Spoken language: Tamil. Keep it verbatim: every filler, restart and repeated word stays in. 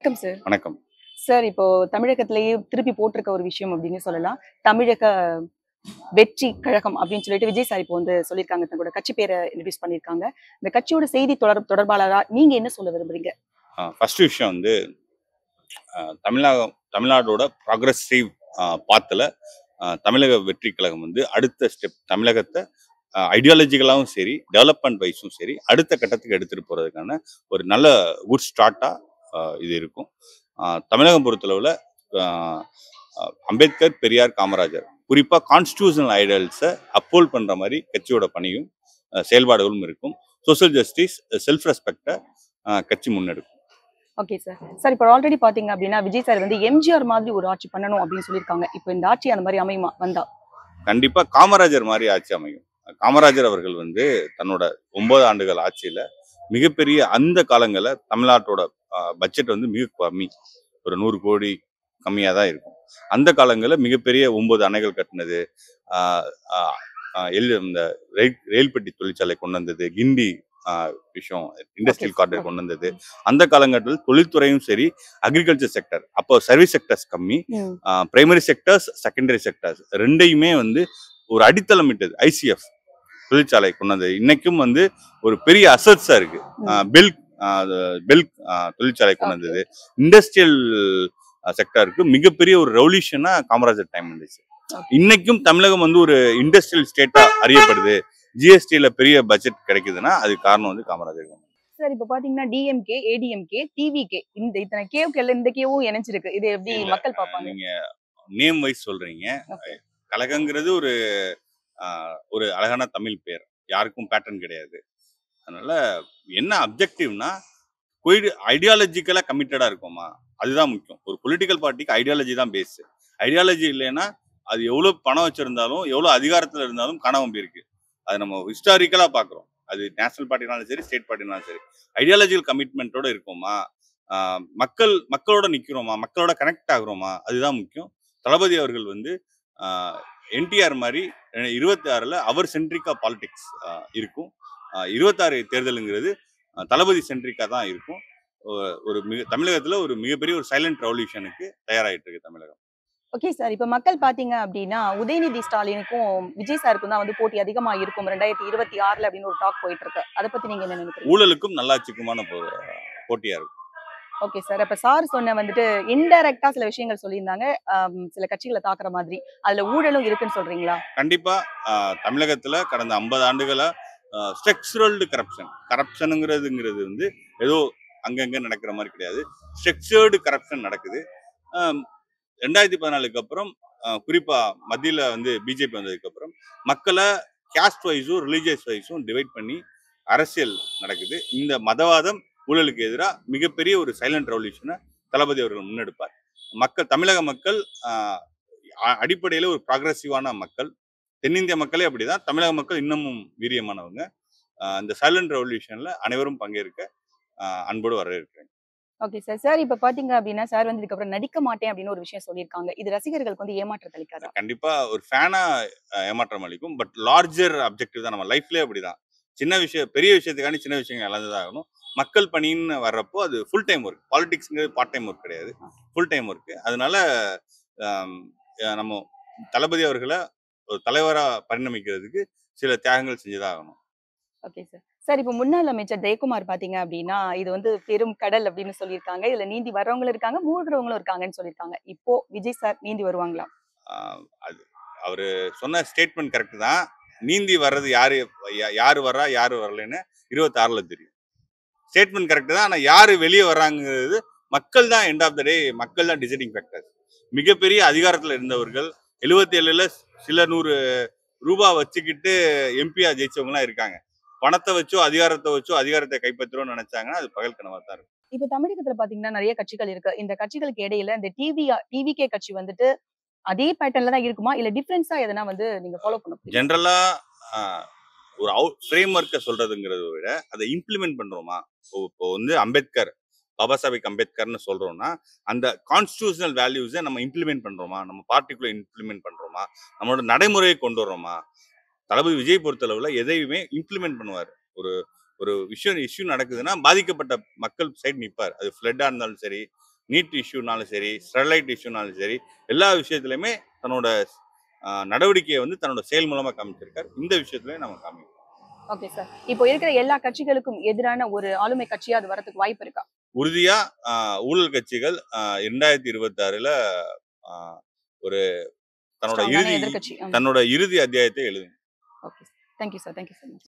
வணக்கம் சார். வணக்கம். சார் இப்போ தமிழகத்திலேயே திருப்பி போட்டிருக்க ஒரு விஷயம் அப்படின்னு சொல்லலாம். தமிழக வெற்றி கழகம் அப்படின்னு சொல்லிட்டு விஜய் சார் இப்போ வந்து சொல்லியிருக்காங்க. தங்களோட கட்சி பேரை இன்ட்ரோடியூஸ் பண்ணியிருக்காங்க. இந்த கட்சியோட செய்தி தொடர் தொடர்பாளரா நீங்க என்ன சொல்ல விரும்புறீங்க? ஃபர்ஸ்ட் விஷயம் வந்து தமிழகம் தமிழ்நாடோட ப்ராக்ரஸிவ் பாத்துல தமிழக வெற்றி கழகம் வந்து அடுத்த ஸ்டெப் தமிழகத்தை ஐடியாலஜிக்கலாகவும் சரி டெவலப்மெண்ட் வைஸும் சரி அடுத்த கட்டத்துக்கு எடுத்துட்டு போறதுக்கான ஒரு நல்ல குட் ஸ்டார்ட்டா இது இருக்கும். தமிழகம் பொறுத்தளவுல அம்பேத்கர், பெரியார், காமராஜர் குறிப்பா கான்ஸ்டிடியூஷனல் ஐடியல்ஸை அப்போல் பண்ற மாதிரி கட்சியோட பணியும் செயல்பாடுகளும் இருக்கும். சோசியல் ஜஸ்டிஸ், செல்ஃப் ரெஸ்பெக்டை கட்சி முன்னெடுக்கும். Okay sir. சார் இப்போ ஆல்ரெடி பாத்தீங்க அப்படின்னா விஜய் சார் வந்து எம்ஜிஆர் மாதிரி ஒரு ஆட்சி பண்ணணும் அப்படின்னு சொல்லியிருக்காங்க. இப்போ இந்த ஆட்சி அந்த மாதிரி அமையுமா வந்தா? கண்டிப்பா காமராஜர் மாதிரி ஆட்சி அமையும். காமராஜர் அவர்கள் வந்து தன்னோட ஒன்பது ஆண்டுகள் ஆட்சியில மிகப்பெரிய அந்த காலங்கள தமிழ்நாட்டோட பட்ஜெட் வந்து மிக கம்மி, ஒரு நூறு கோடி கம்மியா தான் இருக்கும். அந்த காலங்களில் மிகப்பெரிய ஒன்பது அணைகள் கட்டினது, இந்த ரயில் பெட்டி தொழிற்சாலை கொண்டு வந்தது, கிண்டி விஷயம் இண்டஸ்ட்ரியல் கார்டர் கொண்டு வந்தது. அந்த காலகட்டத்தில் தொழில்துறையும் சரி, அக்ரிகல்ச்சர் செக்டர், அப்போ சர்வீஸ் செக்டர்ஸ் கம்மி, பிரைமரி செக்டர்ஸ், செகண்டரி செக்டர்ஸ் ரெண்டையுமே வந்து ஒரு அடித்தளம் இட்டது ஐசிஎஃப் தொழிற்சாலை கொண்டு வந்தது. இன்னைக்கும் வந்து ஒரு பெரிய அசட்ஸா இருக்கு. பெல் பெல் தொழிற்சாலை கொண்டு வந்தது. இண்டஸ்ட்ரியல் செக்டருக்கு மிகப்பெரிய ஒரு ரெவல்யூஷனா காமராஜர் டைம் இருந்துச்சு. இன்னைக்கும் தமிழகம் வந்து ஒரு இண்டஸ்ட்ரியல் ஸ்டேட்டா அறியப்படுது. ஜிஎஸ்டில பெரிய பட்ஜெட் கிடைக்குதுன்னா அது காரணம் வந்து காமராஜர். சார் இப்போ பாத்தீங்கன்னா டிஎம்கே, ஏடிஎம்கே, டிவிகே இந்த இத்தனை கேவுக்கு இந்த கேவும் இணைஞ்சிருக்கு. இது எப்படி மக்கள் பார்ப்பாங்க? நீங்க நேம் வைஸ் சொல்றீங்க. கழகங்கிறது ஒரு ஒரு அழகான தமிழ் பேர், யாருக்கும் பேட்டர்ன் கிடையாது. அதனால என்ன அப்ஜெக்டிவ்னா ஐடியாலஜிக்கலா கமிட்டடா இருக்குமா, அதுதான் முக்கியம். ஒரு பொலிட்டிக்கல் பார்ட்டிக்கு ஐடியாலஜி தான் பேஸ். ஐடியாலஜி இல்லைன்னா அது எவ்வளவு பணம் வச்சிருந்தாலும் எவ்வளவு அதிகாரத்துல இருந்தாலும் காணாம போயிருக்கு. அது நம்ம ஹிஸ்டாரிக்கலா பாக்குறோம். அது நேஷனல் பார்ட்டினாலும் சரி, ஸ்டேட் பார்ட்டினாலும் சரி, ஐடியாலஜிக்கல் கமிட்மெண்ட்டோட இருக்கோமா, மக்கள் மக்களோட நிக்கிறோமா, மக்களோட கனெக்ட் ஆகுறோமா, அதுதான் முக்கியம். தளபதி அவர்கள் வந்து என்டிஆர் மாதிரி இருபத்தி ஆறுல அவர் சென்ட்ரிக்கா பாலிடிக்ஸ் இருக்கும். இருபத்தாறு தேர்தலுங்கிறது தளபதி சென்ட்ரிக்கா தான் இருக்கும். ஒரு மிக தமிழகத்துல ஒரு மிகப்பெரிய ஒரு சைலண்ட் ரெவல்யூஷனுக்கு தயாராகிட்டு இருக்கு தமிழகம். Okay sir. இப்ப மக்கள் பாத்தீங்க அப்படின்னா உதயநிதி ஸ்டாலினுக்கும் விஜய் சாருக்கும் தான் வந்து போட்டி அதிகமா இருக்கும் ரெண்டாயிரத்தி இருபத்தி ஆறுல அப்படின்னு ஒரு டாக் போயிட்டு இருக்கு. அதை பத்தி நீங்க என்ன நினைக்கிறீங்க? ஊழலுக்கும் நல்லாட்சிக்குமான போட்டியா இருக்கும். Okay sir. அப்ப சார் சொன்ன வந்துட்டு இன்டைரக்டா சில விஷயங்கள் சொல்லியிருந்தாங்க, சில கட்சிகளை தாக்குற மாதிரி. அதுல ஊழலும் இருக்குன்னு சொல்றீங்களா? கண்டிப்பா. தமிழகத்துல கடந்த ஐம்பது ஆண்டுகளா ஸ்ட்ரக்சரல்டு கரப்ஷன் கரப்ஷனுங்கிறதுங்கிறது வந்து ஏதோ அங்கங்க நடக்கிற மாதிரி கிடையாது. ஸ்ட்ரக்சர்டு கரப்ஷன் நடக்குது. ரெண்டாயிரத்தி பதினாலுக்கு அப்புறம் குறிப்பா மத்தியில வந்து பிஜேபி வந்ததுக்கு அப்புறம் மக்களை கேஸ்ட் வைஸும் ரிலீஜியஸ் வைஸும் டிவைட் பண்ணி அரசியல் நடக்குது. இந்த மதவாதம் ஊழலுக்கு எதிராக மிகப்பெரிய ஒரு சைலண்ட் ரெவல்யூஷனை தளபதி அவர்கள் முன்னெடுப்பார். மக்கள் தமிழக மக்கள் அடிப்படையில ஒரு ப்ராக்ரஸிவான மக்கள். தென்னிந்திய மக்களே அப்படிதான். தமிழக மக்கள் இன்னமும் வீரியமானவங்க. இந்த சைலண்ட் ரெவல்யூஷன்ல அனைவரும் பங்கேற்க அன்போடு வரவேற்கிறேன். Okay sir. சார் இப்ப பாத்தீங்க அப்படின்னா சார் வந்ததுக்கு அப்புறம் நடிக்க மாட்டேன் அப்படின்னு ஒரு விஷயம் சொல்லியிருக்காங்க. இது ரசிகர்களுக்கு வந்து ஏமாற்றம் அளிக்காதா? கண்டிப்பா ஒரு ஃபேனா ஏமாற்றம் அளிக்கும். பட் லார்ஜர் அப்ஜெக்டிவ் தான். நம்ம லைஃப்லயே அப்படிதான். சின்ன விஷயம் பெரிய விஷயத்துக்காண்டி சின்ன விஷயங்கள் இழந்துதாகணும். மக்கள் பணின்னு வர்றப்போ அது ஃபுல் டைம் ஒர்க். பாலிடிக்ஸ்ங்கிறது பார்ட் டைம் ஒர்க் கிடையாது, ஃபுல் டைம் ஒர்க். அதனால நம்ம தளபதி அவர்களை ஒரு தலைவரா பரிணமிக்கிறதுக்கு சில தியாகங்கள் செஞ்சுதான் ஆகணும். Okay sir. சார் இப்போ முன்னாள் அமைச்சர் ஜெயக்குமார் பாத்தீங்க அப்படின்னா இது வந்து பெரும் கடல் அப்படின்னு சொல்லியிருக்காங்க. இதுல நீந்தி வர்றவங்களும் இருக்காங்க, மூழ்கிறவங்களும் இருக்காங்கன்னு சொல்லியிருக்காங்க. இப்போ விஜய் சார் நீந்தி வருவாங்களா? அது அவரு சொன்ன ஸ்டேட்மெண்ட் கரெக்ட் தான். நீந்தி வர்றது யாரு யாரு வர்றா யாரு வரலன்னு இருபத்தி ஆறுல தெரியும். ஸ்டேட்மெண்ட் கரெக்ட் தான். ஆனா யாரு வெளியே வர்றாங்கிறது மக்கள் தான். எண்ட் ஆஃப் த டே மக்கள் தான் டிசைடிங் ஃபேக்டர். மிகப்பெரிய அதிகாரத்துல இருந்தவர்கள் எழுபத்தி ஏழுல சில நூறு ரூபாய் வச்சுக்கிட்டு எம்பியா ஜெயிச்சவங்க எல்லாம் இருக்காங்க. பணத்தை வச்சோ அதிகாரத்தை வச்சோ அதிகாரத்தை கைப்பற்றோம்னு நினைச்சாங்கன்னா அது பகல் கனவா தான் இருக்கும். இப்ப தமிழகத்துல பாத்தீங்கன்னா நிறைய கட்சிகள் இருக்கு. இந்த கட்சிகளுக்கு இடையில இந்த டிவி டிவிகே கட்சி வந்துட்டு அதே பேட்டர்ன்ல தான் இருக்குமா, இல்ல டிஃபரன்ஸா எதனா வந்து நீங்க ஃபாலோ பண்ண போறீங்க? ஜெனரலா ஒரு அவுட் ஃப்ரேம் ஒர்க்கை சொல்றதுங்கிறத விட அதை இம்ப்ளிமெண்ட் பண்றோமா? இப்போ வந்து அம்பேத்கர், பாபா சாஹேப் அம்பேத்கர்னு சொல்றோம்னா அந்த கான்ஸ்டிடியூஷனல் வேல்யூஸை நம்ம இம்ப்ளிமெண்ட் பண்றோமா, நம்ம பார்ட்டிக்குள்ள இம்ப்ளிமெண்ட் பண்றோமா, நம்மளோட நடைமுறையை கொண்டு வர்றோமா? தளபதி விஜய் பொறுத்தளவுல எதையுமே இம்ப்ளிமெண்ட் பண்ணுவார். ஒரு ஒரு விஷயம் இஷ்யூ நடக்குதுன்னா பாதிக்கப்பட்ட மக்கள் சைடு நிற்பார். அது ஃப்ளட்டா இருந்தாலும் சரி, நீட் இஷ்யூனாலும் சரி, ஸ்டெர்லைட் இஷ்யூனாலும் சரி, எல்லா விஷயத்துலையுமே தன்னோட ஆஹ், நடவடிக்கையை வந்து தன்னோட செயல் மூலமா காமிச்சிருக்காரு. இந்த விஷயத்துலயும் நம்ம காமிக்கிறோம். Okay sir. இப்போ இருக்கிற எல்லா கட்சிகளுக்கும் எதிரான ஒரு ஆளுமை கட்சியா அது வரதுக்கு வாய்ப்பு இருக்கா? உறுதியா ஆஹ், ஊழல் கட்சிகள் ஆஹ், இரண்டாயிரத்தி இருபத்தி ஆறுல ஆஹ், ஒரு தன்னோட ஸ்ட்ராங்கான இறுதி எதிர்க்கட்சி. தன்னோட இறுதி அத்தியாயத்தை எழுதும். Okay. Thank you sir. Thank you so much.